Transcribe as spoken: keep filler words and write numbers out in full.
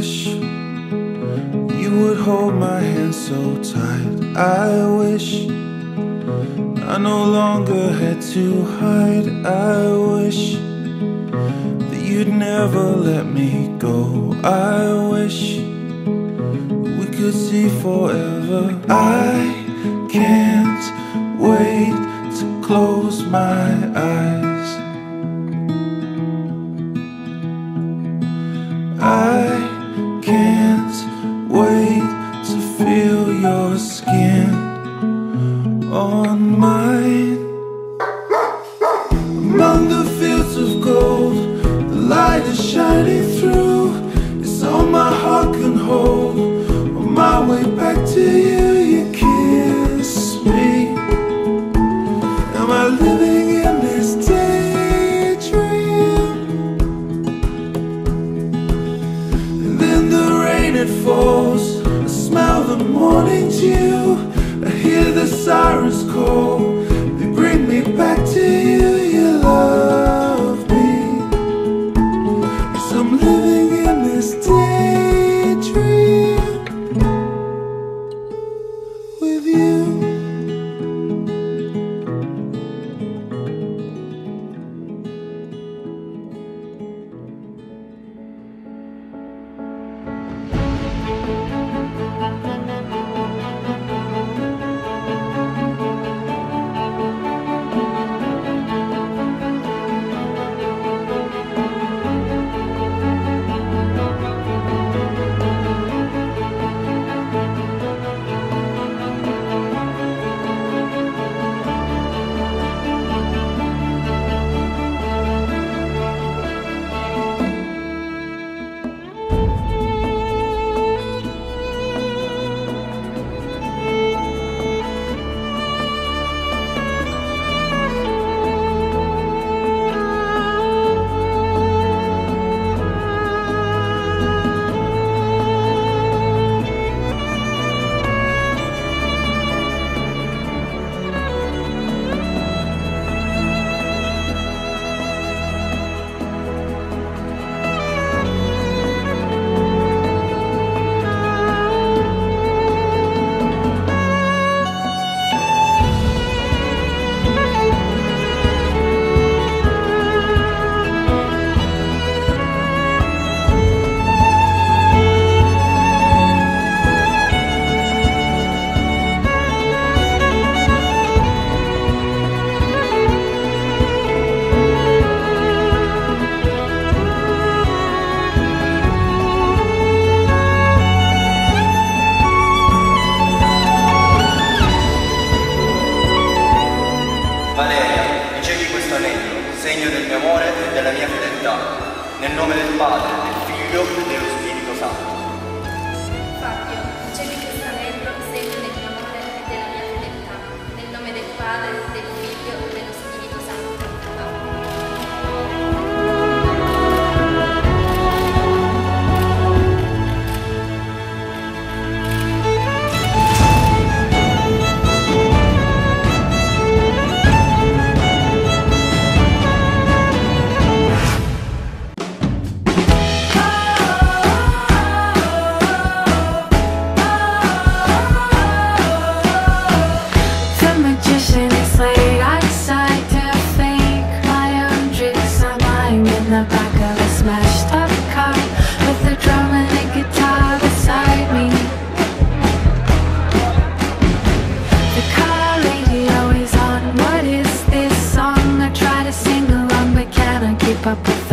wish you would hold my hand so tight. I wish I no longer had to hide. I wish that you'd never let me go. I wish we could see forever. I can't wait to close my eyes. I can't wait to feel your skin on mine. Among the fields of gold, the light is shining through. It's all my heart can hold. On my way back to you, you kiss me. Am I living in this daydream? And then the rain, it falls. I smell the morning dew. I hear the sirens call. They bring me back to you. You love me. Yes, I'm living in this daydream with you. Valeria, ricevi questo anello, segno del mio amore e della mia fedeltà, nel nome del Padre, del Figlio e dello Spirito Santo. Fabio, ricevi questo anello, segno del mio amore e della mia fedeltà, nel nome del Padre, del Figlio e dello Spirito Santo. The back of a smashed up car with a drum and a guitar beside me. The car radio is on. What is this song? I try to sing along but cannot keep up with